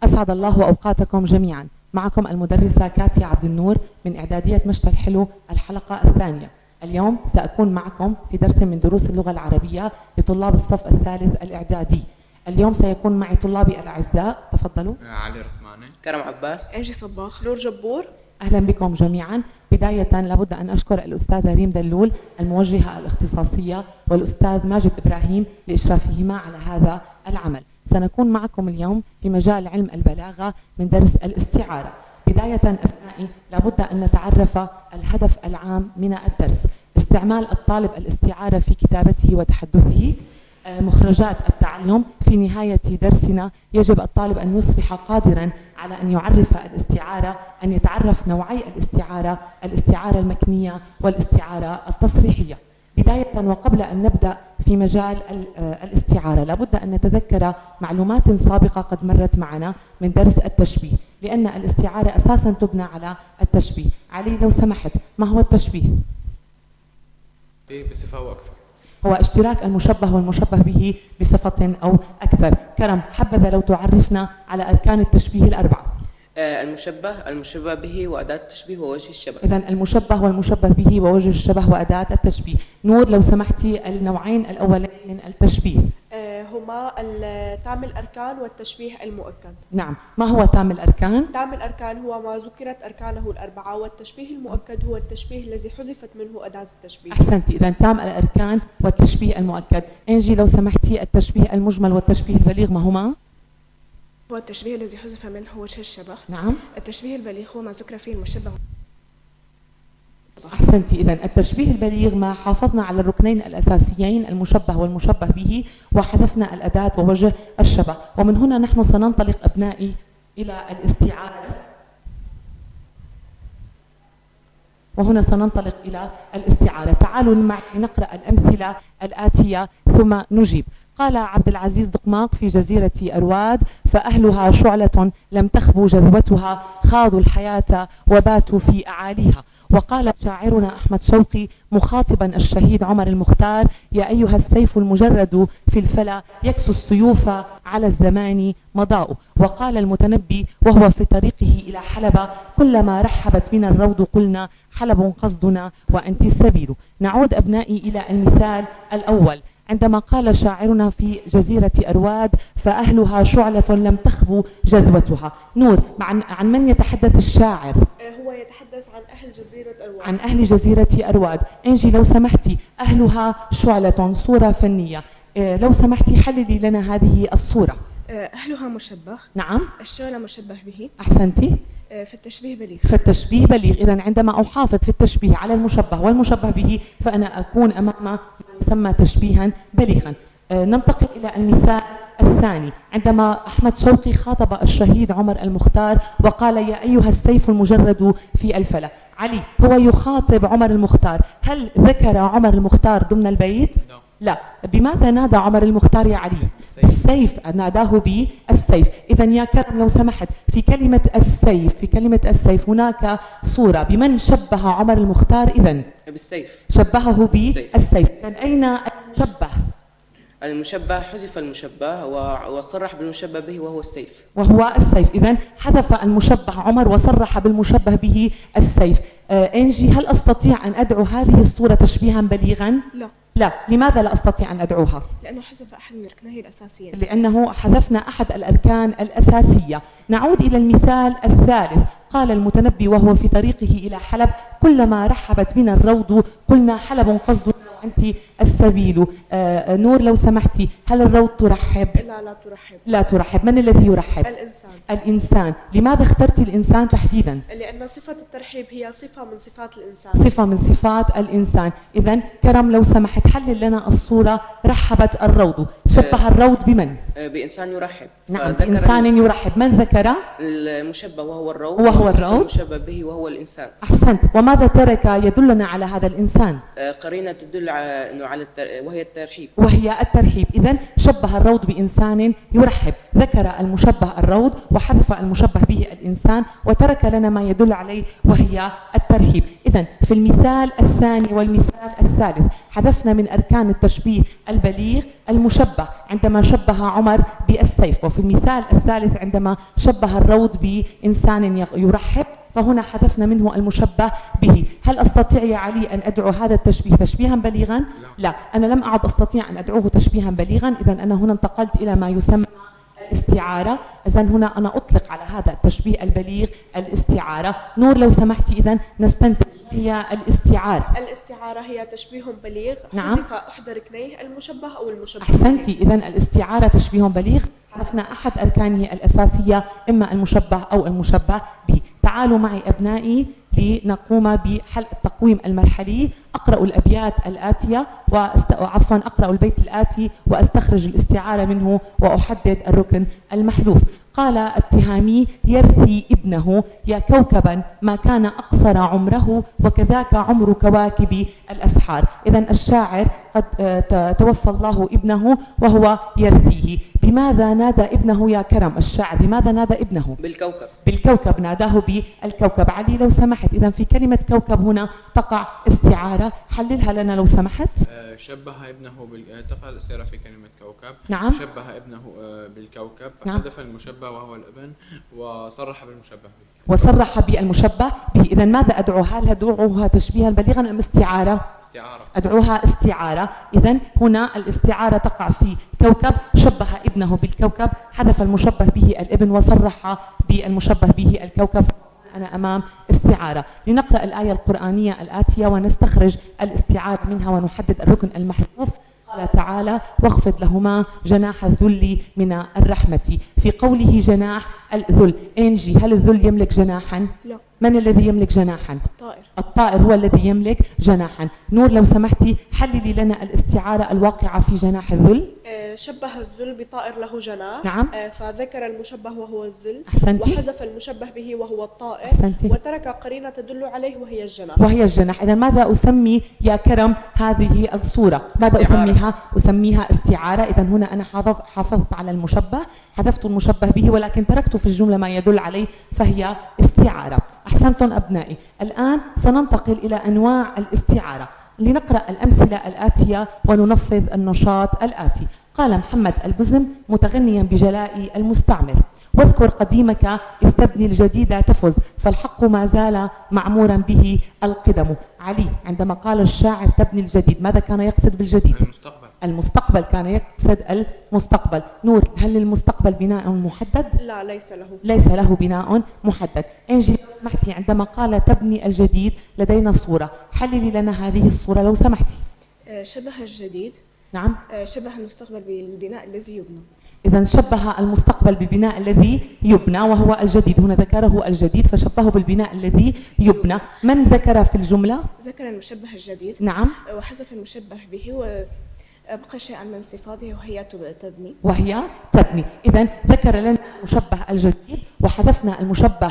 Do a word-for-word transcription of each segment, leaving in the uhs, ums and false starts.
أسعد الله أوقاتكم جميعا. معكم المدرسة كاتيا عبد النور من إعدادية مشتى الحلو الحلقة الثانية. اليوم سأكون معكم في درس من دروس اللغة العربية لطلاب الصف الثالث الإعدادي. اليوم سيكون معي طلابي الأعزاء، تفضلوا. علي رحماني، كرم عباس، انجي صباح، نور جبور. أهلا بكم جميعا. بداية لابد أن أشكر الأستاذة ريم دلول الموجهة الاختصاصية والأستاذ ماجد إبراهيم لإشرافهما على هذا العمل. سنكون معكم اليوم في مجال علم البلاغة من درس الاستعارة. بداية أبنائي لابد أن نتعرف الهدف العام من الدرس. استعمال الطالب الاستعارة في كتابته وتحدثه. مخرجات التعلم. في نهاية درسنا يجب الطالب أن يصبح قادرا على أن يعرف الاستعارة، أن يتعرف نوعي الاستعارة، الاستعارة المكنية والاستعارة التصريحية. بداية وقبل أن نبدأ في مجال الاستعارة لابد أن نتذكر معلومات سابقة قد مرت معنا من درس التشبيه، لأن الاستعارة أساسا تبنى على التشبيه. علي لو سمحت، ما هو التشبيه؟ بصفة أو أكثر. هو اشتراك المشبه والمشبه به بصفة أو أكثر. كرم، حبذا لو تعرفنا على أركان التشبيه الأربعة. آه المشبه، المشبه به، وأداة التشبيه، ووجه الشبه. إذن المشبه والمشبه به ووجه الشبه وأداة التشبيه. نور لو سمحتي النوعين الأولين من التشبيه. آه هما تام الأركان والتشبيه المؤكد. نعم، ما هو تام الأركان؟ تام الأركان هو ما ذكرت أركانه الأربعة، والتشبيه المؤكد هو التشبيه الذي حذفت منه أداة التشبيه. أحسنتي، إذن تام الأركان والتشبيه المؤكد. إنجي لو سمحتي التشبيه المجمل والتشبيه البليغ ما هما؟ هو التشبيه الذي حذف منه وجه الشبه. نعم. التشبيه البليغ هو ما ذكر فيه المشبه. أحسنتي، إذن التشبيه البليغ ما حافظنا على الركنين الأساسيين المشبه والمشبه به وحذفنا الأداة ووجه الشبه. ومن هنا نحن سننطلق أبنائي إلى الاستعارة، وهنا سننطلق إلى الاستعارة. تعالوا معي نقرأ الأمثلة الآتية ثم نجيب. قال عبد العزيز دقماق في جزيرة أرواد: فأهلها شعلة لم تخبو جذوتها، خاضوا الحياة وباتوا في أعاليها. وقال شاعرنا أحمد شوقي مخاطبا الشهيد عمر المختار: يا أيها السيف المجرد في الفلا، يكسو السيوف على الزمان مضاء. وقال المتنبي وهو في طريقه إلى حلب: كلما رحبت بنا الروض قلنا حلب قصدنا وأنت السبيل. نعود أبنائي إلى المثال الأول. عندما قال شاعرنا في جزيرة أرواد: فأهلها شعلة لم تخبو جذوتها. نور، عن, عن من يتحدث الشاعر؟ هو يتحدث عن أهل جزيرة أرواد. عن أهل جزيرة أرواد. إنجي لو سمحتي، أهلها شعلة، صورة فنية. لو سمحتي حللي لنا هذه الصورة. أهلها مشبه. نعم. الشعلة مشبه به. أحسنتي. في التشبيه بليغ. في التشبيه بليغ. إذن عندما أحافظ في التشبيه على المشبه والمشبه به فأنا أكون أمام ما يسمى تشبيها بليغا. آه ننتقل إلى المثال الثاني. عندما أحمد شوقي خاطب الشهيد عمر المختار وقال: يا أيها السيف المجرد في الفلا. علي، هو يخاطب عمر المختار، هل ذكر عمر المختار ضمن البيت؟ لا. بماذا نادى عمر المختار يا علي؟ بالسيف، ناداه بالسيف. إذا يا كرم لو سمحت، في كلمة السيف في كلمة السيف هناك صورة بمن شبه عمر المختار؟ إذن بالسيف، شبهه بالسيف. إذن أين المشبه؟ المشبه حذف المشبه وصرح بالمشبه به وهو السيف. وهو السيف. إذن حذف المشبه عمر وصرح بالمشبه به السيف. آه إنجي، هل أستطيع أن أدعو هذه الصورة تشبيها بليغا؟ لا. لا. لماذا لا أستطيع أن أدعوها؟ لأنه حذف أحد من أركانه الأساسية. لأنه حذفنا أحد الأركان الأساسية. نعود إلى المثال الثالث. قال المتنبي وهو في طريقه إلى حلب: كلما رحبت بنا الروض قلنا حلب قصدنا وأنت السبيل. آه نور لو سمحتي، هل الروض ترحب؟ لا لا ترحب. لا ترحب. من الذي يرحب؟ الإنسان. الإنسان. لماذا اخترتي الإنسان تحديدا؟ لأن صفة الترحيب هي صفة من صفات الإنسان. صفة من صفات الإنسان. إذن كرم لو سمحت حلل لنا الصورة. رحبت الروض، شبه الروض بمن؟ بإنسان يرحب. نعم، بإنسان يرحب. من ذكر؟ المشبه وهو الروض، وهو الروض، المشبه به وهو الإنسان. أحسنت. وماذا ترك يدلنا على هذا الإنسان؟ قرينة تدل على على وهي الترحيب. وهي الترحيب. إذن شبه الروض بإنسان يرحب، ذكر المشبه الروض وحذف المشبه به الإنسان وترك لنا ما يدل عليه وهي الترحيب. إذا في المثال الثاني والمثال الثالث حذفنا من أركان التشبيه البليغ المشبه عندما شبه عمر بالسيف، وفي المثال الثالث عندما شبه الروض بإنسان يرحب، فهنا حذفنا منه المشبه به. هل أستطيع يا علي أن أدعو هذا التشبيه تشبيها بليغا؟ لا, أنا لم أعد أستطيع أن أدعوه تشبيها بليغا، إذا أنا هنا انتقلت إلى ما يسمى الاستعارة. إذا هنا أنا أطلق على هذا التشبيه البليغ الاستعارة. نور لو سمحتي إذا نستنتج هي الاستعارة. الاستعارة هي تشبيه بليغ نعم. حذف إحدى ركنيه المشبه أو المشبه. أحسنتي، إذا الاستعارة تشبيه بليغ عرفنا أحد أركانه الأساسية إما المشبه أو المشبه به. تعالوا معي أبنائي لنقوم بحل التقويم المرحلي. أقرأ الأبيات الآتية وأست... عفوا أقرأ البيت الآتي وأستخرج الاستعارة منه وأحدد الركن المحذوف. قال التهامي: يرثي ابنه يا كوكبا ما كان أقصر عمره وكذاك عمر كواكب الأسحار. إذا الشاعر قد توفى الله ابنه وهو يرثيه. بماذا نادى ابنه يا كرم؟ الشاعر بماذا نادى ابنه؟ بالكوكب. بالكوكب، ناداه بالكوكب. علي لو سمحت، إذا في كلمة كوكب هنا تقع استعارة، حللها لنا لو سمحت. شبه ابنه بال... تقع الاستعارة في كلمة كوكب. نعم. شبه ابنه بالكوكب نعم. فحذف المشبه وهو الابن وصرح بالمشبه به. وصرح بالمشبه به. إذا ماذا أدعو؟ هل أدعوها تشبيها بليغا أم استعارة؟ استعارة. أدعوها استعارة. إذا هنا الاستعارة تقع في كوكب، شبه ابنه بالكوكب، حذف المشبه به الابن وصرح بالمشبه به الكوكب. أنا أمام استعارة. لنقرأ الآية القرآنية الآتية ونستخرج الاستعارة منها ونحدد الركن المحذوف. قال تعالى: واخفض لهما جناح الذل من الرحمة. في قوله جناح الذل، إنجي، هل الذل يملك جناحا؟ لا. من الذي يملك جناحا؟ الطائر. الطائر هو الذي يملك جناحا. نور لو سمحتي حللي لنا الاستعارة الواقعة في جناح الذل. شبه الذل بطائر له جناح. نعم. فذكر المشبه وهو الذل. أحسنتي. وحذف المشبه به وهو الطائر. أحسنتي. وترك قرينة تدل عليه وهي الجناح. وهي الجناح. إذا ماذا أسمي يا كرم هذه الصورة؟ ماذا استعارة. أسميها؟ أسميها استعارة. إذا هنا أنا حافظت على المشبه، حذفت المشبه به ولكن تركت في الجملة ما يدل عليه، فهي استعارة. أحسنتم أبنائي. الآن سننتقل إلى أنواع الاستعارة. لنقرأ الأمثلة الآتية وننفذ النشاط الآتي. قال محمد البزم متغنيا بجلاء المستعمر: واذكر قديمك إذ تبني الجديد تفز، فالحق ما زال معمورا به القدم. علي، عندما قال الشاعر تبني الجديد، ماذا كان يقصد بالجديد؟ المستقبل. المستقبل، كان يقصد المستقبل. نور، هل للمستقبل بناء محدد؟ لا، ليس له. ليس له بناء محدد. إنجي لو سمحتي، عندما قال تبني الجديد لدينا صورة، حللي لنا هذه الصورة لو سمحتي. شبه الجديد. نعم. شبه المستقبل بالبناء الذي يبنى. إذا شبه المستقبل ببناء الذي يبنى وهو الجديد. هنا ذكره الجديد فشبهه بالبناء الذي يبنى. من ذكر في الجملة؟ ذكر المشبه الجديد. نعم. وحذف المشبه به وأبقى شيئا من صفاته وهي تبني. وهي تبني. إذا ذكر لنا المشبه الجديد وحذفنا المشبه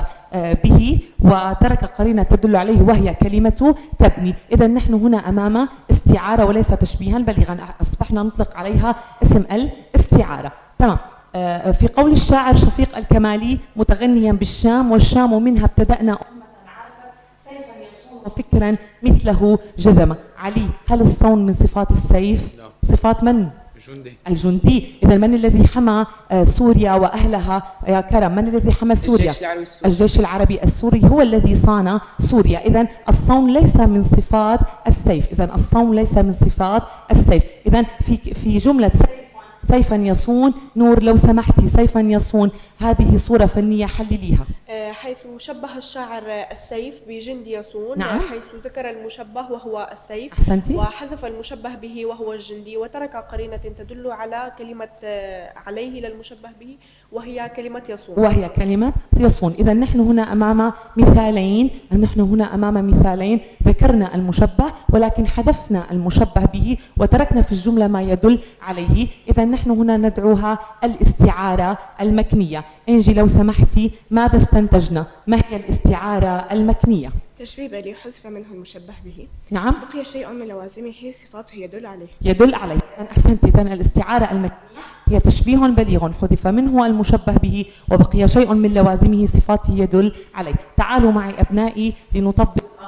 به وترك قرينة تدل عليه وهي كلمة تبني. إذا نحن هنا أمام استعارة وليس تشبيها بليغا، أصبحنا نطلق عليها اسم الاستعارة. تمام. في قول الشاعر شفيق الكمالي متغنيا بالشام: والشام منها ابتدأنا أمة عرفت سيفا يصون فكرا مثله جذمة. علي، هل الصون من صفات السيف؟ لا. صفات من؟ الجندي. الجندي. إذا من الذي حمى سوريا وأهلها يا كرم؟ من الذي حمى سوريا؟ الجيش العربي السوري. الجيش العربي السوري هو الذي صان سوريا. إذا الصون ليس من صفات السيف. إذا الصون ليس من صفات السيف. إذا في في جملة سيفا يصون، نور لو سمحتي، سيفا يصون هذه صورة فنية حلليها. حيث شبه الشاعر السيف بجندي يصون. نعم. حيث ذكر المشبه وهو السيف. أحسنتي. وحذف المشبه به وهو الجندي وترك قرينة تدل على كلمة عليه للمشبه به وهي كلمة يصون. وهي كلمة يصون. إذا نحن هنا أمام مثالين، نحن هنا أمام مثالين ذكرنا المشبه ولكن حذفنا المشبه به وتركنا في الجملة ما يدل عليه. إذا نحن هنا ندعوها الاستعارة المكنية. إنجي لو سمحتي، ماذا استنتجنا؟ ما هي الاستعارة المكنية؟ تشبيه بليغ حذف منه المشبه به. نعم. بقي شيء من لوازمه صفاته يدل عليه. يدل عليه. أحسنت. إذا الاستعارة المكنية هي تشبيه بليغ حذف منه المشبه به وبقي شيء من لوازمه صفاته يدل عليه. تعالوا معي أبنائي لنطبق التقويم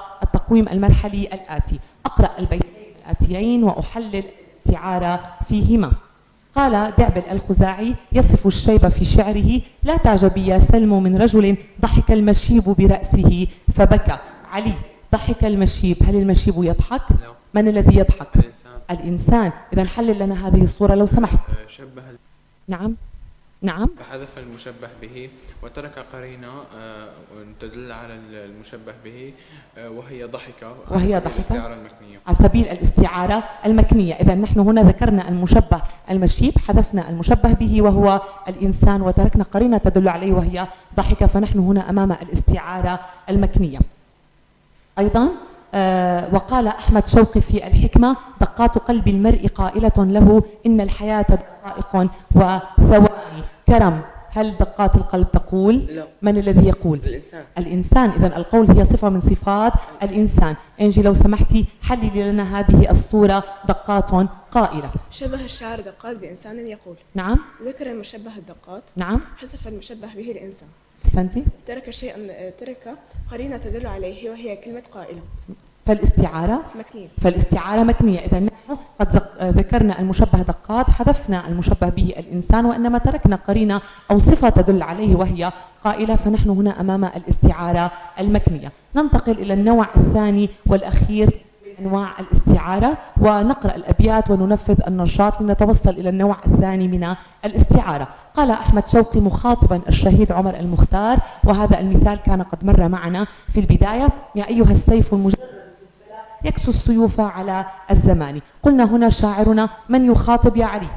التقويم المرحلي الآتي. أقرأ البيتين الآتيين وأحلل الاستعارة فيهما. قال دعبل الخزاعي يصف الشيب في شعره: لا تعجبي يا سلم من رجل ضحك المشيب برأسه فبكى. علي، ضحك المشيب، هل المشيب يضحك؟ لا. من الذي يضحك؟ الإنسان. الإنسان. إذا حلل لنا هذه الصورة لو سمحت. شبه نعم نعم. فحذف المشبه به وترك قرينة آه، تدل على المشبه به آه، وهي ضحكة وهي على سبيل ضحكة الاستعارة المكنية. على سبيل الاستعارة المكنية. إذا نحن هنا ذكرنا المشبه المشيب، حذفنا المشبه به وهو الإنسان، وتركنا قرينة تدل عليه وهي ضحكة، فنحن هنا أمام الاستعارة المكنية. أيضا آه وقال أحمد شوقي في الحكمة: دقات قلب المرء قائلة له إن الحياة دقائق وثواني. كرم، هل دقات القلب تقول؟ لا. من الذي يقول؟ الإنسان. الإنسان. إذا القول هي صفة من صفات الإنسان. إنجي لو سمحتي حللي لنا هذه الصورة: دقات قائلة. شبه الشاعر دقات بإنسان يقول. نعم. ذكر المشبه الدقات. نعم. حذف المشبه به الإنسان. أحسنتي. ترك شيئا ترك قرينة تدل عليه وهي كلمة قائلة. فالاستعارة مكنية. فالاستعارة مكنية. إذا نحن قد ذكرنا المشبه دقات، حذفنا المشبه به الإنسان، وإنما تركنا قرينة أو صفة تدل عليه وهي قائلة، فنحن هنا أمام الاستعارة المكنية. ننتقل إلى النوع الثاني والأخير من أنواع الاستعارة، ونقرأ الأبيات وننفذ النشاط لنتوصل إلى النوع الثاني من الاستعارة. قال أحمد شوقي مخاطبا الشهيد عمر المختار، وهذا المثال كان قد مر معنا في البداية: يا أيها السيف المجرد يكسو السيوف على الزمان. قلنا هنا شاعرنا من يخاطب يا علي؟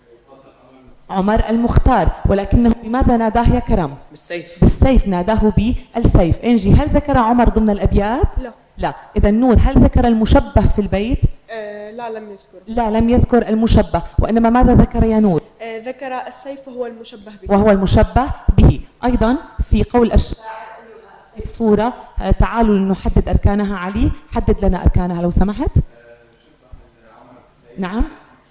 عمر المختار، ولكنه بماذا ناداه يا كرم؟ بالسيف. بالسيف، ناداه بالسيف. إنجي، هل ذكر عمر ضمن الأبيات؟ لا. لا. إذا نور، هل ذكر المشبه في البيت؟ آه لا لم يذكر. لا، لم يذكر المشبه، وإنما ماذا ذكر يا نور؟ آه ذكر السيف وهو المشبه به. وهو المشبه به. أيضا في قول الشاعر السيف صورة، تعالوا لنحدد أركانها. علي، حدد لنا أركانها لو سمحت. نعم.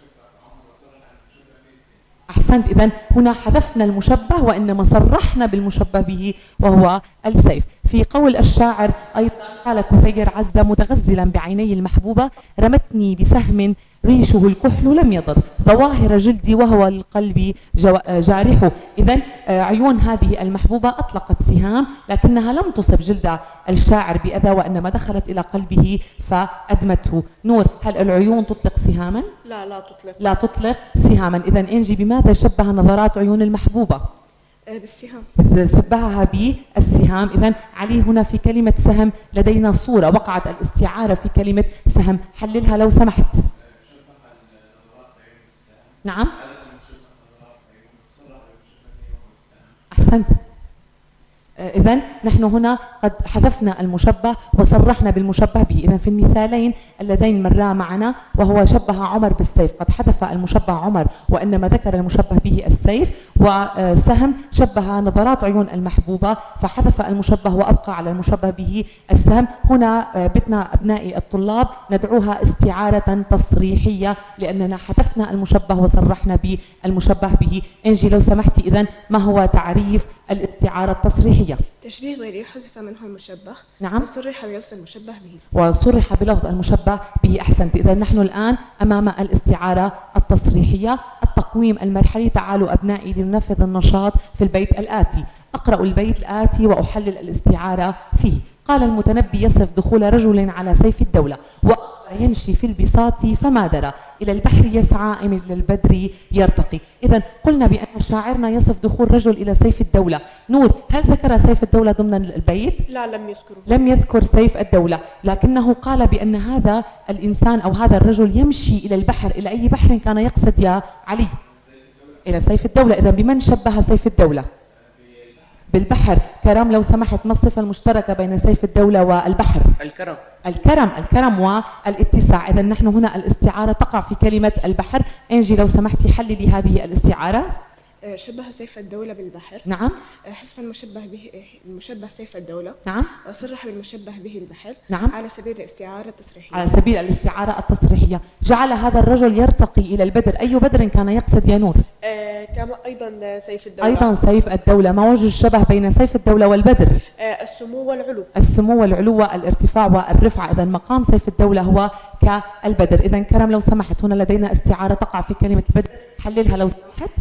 أحسنت. إذن هنا حذفنا المشبه وإنما صرحنا بالمشبه به وهو السيف. في قول الشاعر أيضا قال كثير عزة متغزلا بعيني المحبوبة: رمتني بسهم ريشه الكحل لم يضر ظواهر جلدي وهو القلب جارحه. إذن عيون هذه المحبوبة أطلقت سهام، لكنها لم تصب جلد الشاعر بأذى، وإنما دخلت إلى قلبه فأدمته. نور، هل العيون تطلق سهاما؟ لا لا تطلق. لا تطلق سهاما. إذن إنجي، بماذا شبه نظرات عيون المحبوبة؟ بالسهام. شبهها بالسهام. إذن علي، هنا في كلمة سهم لدينا صورة، وقعت الاستعارة في كلمة سهم، حللها لو سمحت. نعم. أحسنت. إذن نحن هنا قد حذفنا المشبه وصرحنا بالمشبه به. إذن في المثالين اللذين مرا معنا، وهو شبه عمر بالسيف، قد حذف المشبه عمر وإنما ذكر المشبه به السيف، وسهم شبه نظرات عيون المحبوبة فحذف المشبه وأبقى على المشبه به السهم. هنا بدنا أبنائي الطلاب ندعوها استعارة تصريحية، لأننا حذفنا المشبه وصرحنا بالمشبه به. إنجي لو سمحتي، إذن ما هو تعريف الاستعارة التصريحية؟ تشبيه غيره حذف منه المشبه. نعم. وصرح بلفظ المشبه به. وصرح بلفظ المشبه به. أحسنت. إذا نحن الآن أمام الاستعارة التصريحية. التقويم المرحلي. تعالوا أبنائي لننفذ النشاط في البيت الآتي. أقرأ البيت الآتي وأحلل الاستعارة فيه. قال المتنبي يصف دخول رجل على سيف الدولة: يمشي في البساط فما درى إلى البحر يسعى إلى البدر يرتقي. إذا قلنا بأن شاعرنا يصف دخول رجل إلى سيف الدولة. نور، هل ذكر سيف الدولة ضمن البيت؟ لا لم يذكره. لم يذكر سيف الدولة، لكنه قال بأن هذا الإنسان أو هذا الرجل يمشي إلى البحر. إلى أي بحر كان يقصد يا علي؟ إلى سيف الدولة. إذا بمن شبه سيف الدولة؟ بالبحر. كرم لو سمحت، ما الصفة المشتركة بين سيف الدولة والبحر؟ الكرم. الكرم. الكرم والاتساع. إذا نحن هنا الاستعارة تقع في كلمة البحر. إنجي لو سمحتي حللي هذه الاستعارة. آه، شبه سيف الدولة بالبحر. نعم. آه، حذف المشبه به المشبه سيف الدولة. نعم. آه، صرح بالمشبه به البحر. نعم. على سبيل الاستعارة التصريحية. على سبيل الاستعارة التصريحية. جعل هذا الرجل يرتقي إلى البدر، أي بدر كان يقصد يا نور؟ آه، كما أيضا سيف الدولة. أيضا سيف الدولة. ما وجه الشبه بين سيف الدولة والبدر؟ آه، السمو والعلو. السمو والعلو والارتفاع والرفعة. إذا مقام سيف الدولة هو كالبدر. إذا كرم لو سمحت، هنا لدينا استعارة تقع في كلمة البدر، حللها لو سمحت.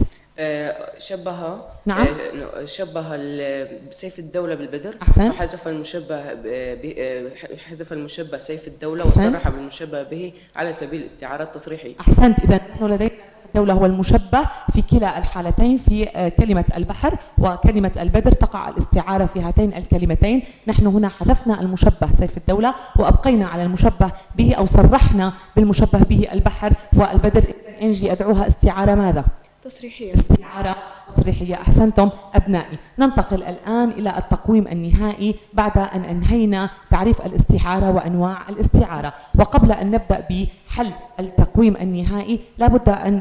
آه، شبه نعم. آه، شبه ال- سيف الدولة بالبدر. أحسن. فحذف المشبه ب- ب- آه، حذف المشبه سيف الدولة أحسن. وصرح بالمشبه به على سبيل الاستعارة التصريحي. أحسنت. إذا نحن لدينا الدولة هو المشبه في كلا الحالتين، في آه، كلمة البحر وكلمة البدر تقع الاستعارة في هاتين الكلمتين. نحن هنا حذفنا المشبه سيف الدولة وأبقينا على المشبه به، أو صرحنا بالمشبه به البحر والبدر. إذا إنجي أدعوها استعارة ماذا؟ تصريحية. استعارة تصريحية. أحسنتم أبنائي. ننتقل الآن إلى التقويم النهائي بعد أن أنهينا تعريف الاستعارة وأنواع الاستعارة. وقبل أن نبدأ بحل التقويم النهائي لابد أن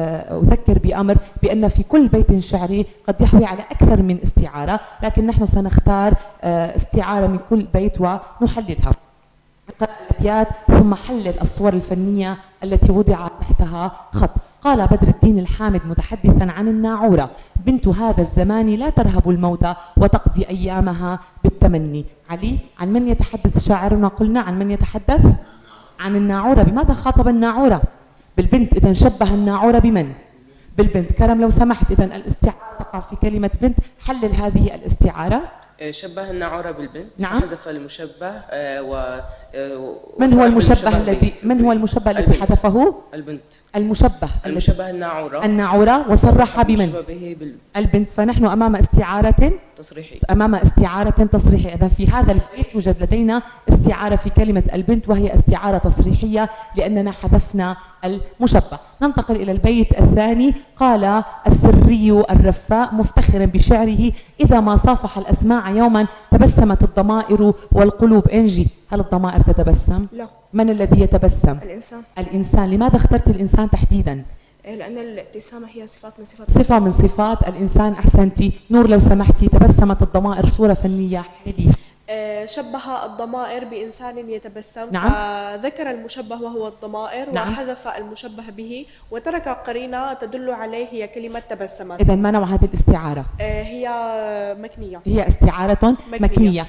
أذكر بأمر، بأن في كل بيت شعري قد يحوي على أكثر من استعارة، لكن نحن سنختار استعارة من كل بيت ونحللها. نقرأ الأبيات ثم حلل الصور الفنية التي وضع تحتها خط. قال بدر الدين الحامد متحدثا عن الناعورة: بنت هذا الزمان لا ترهب الموت وتقضي أيامها بالتمني. علي، عن من يتحدث شاعرنا؟ قلنا عن من يتحدث؟ عن الناعورة. بماذا خاطب الناعورة؟ بالبنت. إذا شبه الناعورة بمن؟ بالبنت. كرم لو سمحت، إذا الاستعارة تقع في كلمة بنت، حلل هذه الاستعارة. شبه الناعورة بالبنت. نعم. حذف المشبه آه، و آه، من هو المشبه به. الذي من هو المشبه الذي البنت. حذفه؟ البنت. المشبه المشبه الناعورة. الناعورة وصرح بمن؟ المشبه به بالبنت. البنت. فنحن أمام استعارة تصريحي. أمام استعارة تصريحية. إذا في هذا البيت يوجد لدينا استعارة في كلمة البنت، وهي استعارة تصريحية لأننا حذفنا المشبه. ننتقل إلى البيت الثاني. قال السري الرفاء مفتخرا بشعره: إذا ما صافح الأسماع يوما تبسمت الضمائر والقلوب. إنجي، هل الضمائر تتبسم؟ لا. من الذي يتبسم؟ الإنسان. الإنسان. لماذا اخترت الإنسان تحديدا؟ لأن الابتسامة هي صفات من صفات صفة من صفات الإنسان. أحسنتي. نور لو سمحتي، تبسمت الضمائر، صورة فنية حللي. آه، شبه الضمائر بإنسان يتبسم. نعم. فذكر المشبه وهو الضمائر. نعم. وحذف المشبه به وترك قرينة تدل عليه، هي كلمة تبسمت. إذا ما نوع هذه الاستعارة؟ آه، هي مكنية. هي استعارة مكنية, مكنية.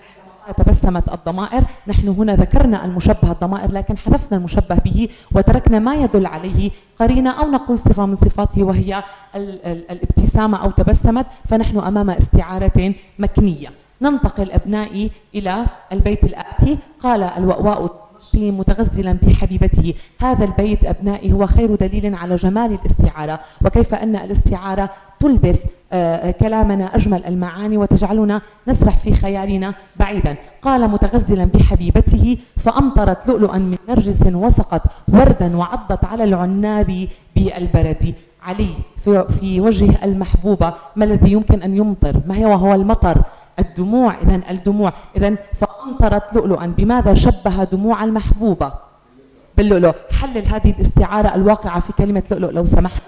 تبسمت الضمائر. نحن هنا ذكرنا المشبه الضمائر، لكن حذفنا المشبه به وتركنا ما يدل عليه قرينة، أو نقول صفة من صفاته، وهي ال ال الابتسامة أو تبسمت. فنحن أمام استعارة مكنية. ننتقل أبنائي إلى البيت الآتي. قال الوأواء متغزلا بحبيبته. هذا البيت أبنائي هو خير دليل على جمال الاستعارة، وكيف أن الاستعارة تلبس آه كلامنا أجمل المعاني وتجعلنا نسرح في خيالنا بعيدا. قال متغزلا بحبيبته: فأمطرت لؤلؤا من نرجس وسقت وردا وعضت على العناب بالبرد. علي، في, في وجه المحبوبة ما الذي يمكن أن يمطر؟ ما هو هو المطر؟ الدموع. إذن الدموع. إذن فأمطرت لؤلؤا. بماذا شبه دموع المحبوبة؟ باللؤلؤ. حلل هذه الاستعارة الواقعة في كلمة لؤلؤ لو سمحت.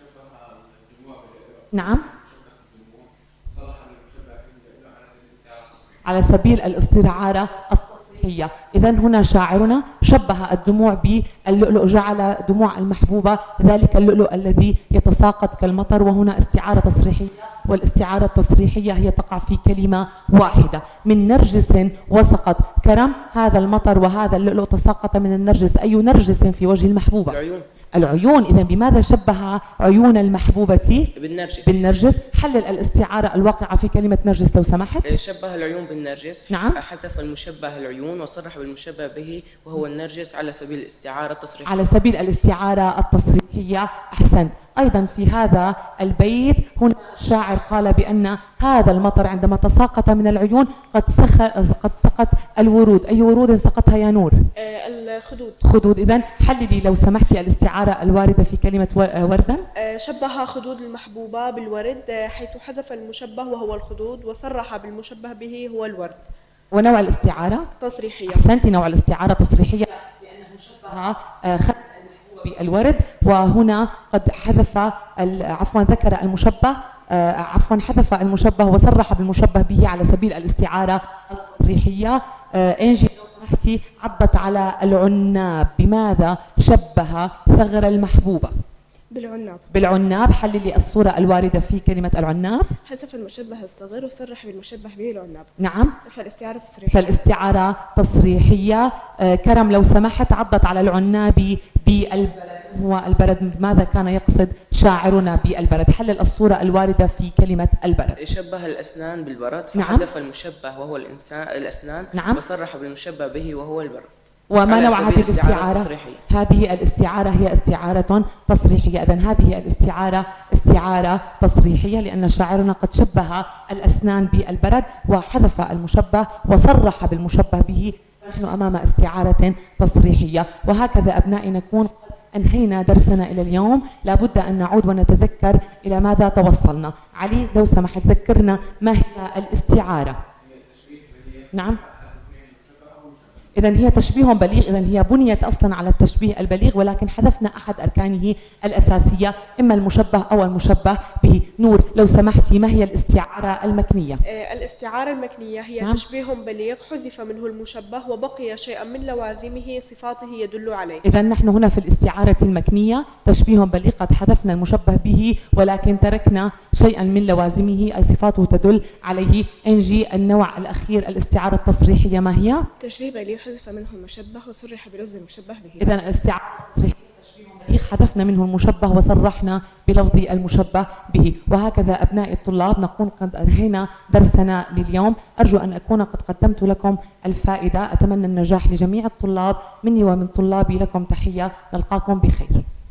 نعم. على سبيل الاستعارة التصريحية. إذن هنا شاعرنا شبه الدموع باللؤلؤ، جعل دموع المحبوبة ذلك اللؤلؤ الذي يتساقط كالمطر، وهنا استعارة تصريحية. والاستعارة التصريحية هي تقع في كلمة واحدة. من نرجس وسقط. كرم، هذا المطر وهذا اللؤلؤ تساقط من النرجس. أي نرجس في وجه المحبوبة؟ العيون. العيون. إذا بماذا شبه عيون المحبوبة؟ بالنرجس. بالنرجس. حلل الاستعارة الواقعة في كلمة نرجس لو سمحت. شبه العيون بالنرجس. نعم. حذف المشبه العيون وصرح بالمشبه به وهو النرجس على سبيل الاستعارة التصريحية. على سبيل الاستعارة التصريحية. أحسنت. أيضا في هذا البيت هنا الشاعر قال بأن هذا المطر عندما تساقط من العيون قد سخ... قد سقط الورود. أي ورود سقطها يا نور؟ آه، الخدود. خدود. إذن حللي لو سمحتي الاستعارة الواردة في كلمة وردا. آه، شبه خدود المحبوبة بالورد، آه، حيث حذف المشبه وهو الخدود وصرح بالمشبه به هو الورد. ونوع الاستعارة؟ تصريحية. أحسنتي. نوع الاستعارة تصريحية لأنه شبه خد المحبوبة بالورد. وهنا قد حذف عفوا ذكر المشبه آه عفوا حذف المشبه وصرح بالمشبه به على سبيل الاستعارة التصريحية. آه انجي لو سمحتي عضت على العناب، بماذا شبه ثغر المحبوبة؟ بالعناب. بالعناب. حللي الصورة الواردة في كلمة العناب. حذف المشبه الصغير وصرح بالمشبه به العناب. نعم. فالاستعارة تصريحية. فالاستعارة تصريحية. آه كرم لو سمحت عضت على العناب بالبلد. هو البلد، ماذا كان يقصد شاعرنا بالبلد؟ حلل الصورة الواردة في كلمة البلد. شبه الأسنان بالبرد نعم. فحذف المشبه وهو الإنسان الأسنان. نعم. وصرح بالمشبه به وهو البرد. وما على نوع سبيل هذه الاستعارة الاستعارة؟ التصريحية. هذه الاستعارة هي استعارة تصريحية. إذن هذه الاستعارة استعارة تصريحية لأن شاعرنا قد شبه الأسنان بالبرد وحذف المشبه وصرح بالمشبه به. نحن أمام استعارة تصريحية. وهكذا أبنائي نكون أنهينا درسنا إلى اليوم. لابد أن نعود ونتذكر إلى ماذا توصلنا. علي لو سمحت ذكرنا ما هي الاستعارة؟ نعم. إذن هي تشبيه بليغ. إذن هي بنيت أصلا على التشبيه البليغ ولكن حذفنا أحد أركانه الأساسية، إما المشبه أو المشبه به. نور لو سمحتي ما هي الاستعارة المكنية؟ آه، الاستعارة المكنية هي نعم. تشبيه بليغ حذف منه المشبه وبقي شيئا من لوازمه صفاته يدل عليه. إذن نحن هنا في الاستعارة المكنية تشبيه بليغ قد حذفنا المشبه به ولكن تركنا شيئا من لوازمه أي صفاته تدل عليه. انجي النوع الأخير الاستعارة التصريحية ما هي؟ تشبيه بليغ حذف منه المشبه وصرح بلفظ المشبه به. إذن الاستعارة التصريحية تشبيه بليغ حذفنا منه المشبه وصرحنا بلفظ المشبه به. وهكذا أبناء الطلاب نكون قد أنهينا درسنا لليوم. أرجو أن أكون قد قدمت لكم الفائدة. أتمنى النجاح لجميع الطلاب. مني ومن طلابي لكم تحية. نلقاكم بخير.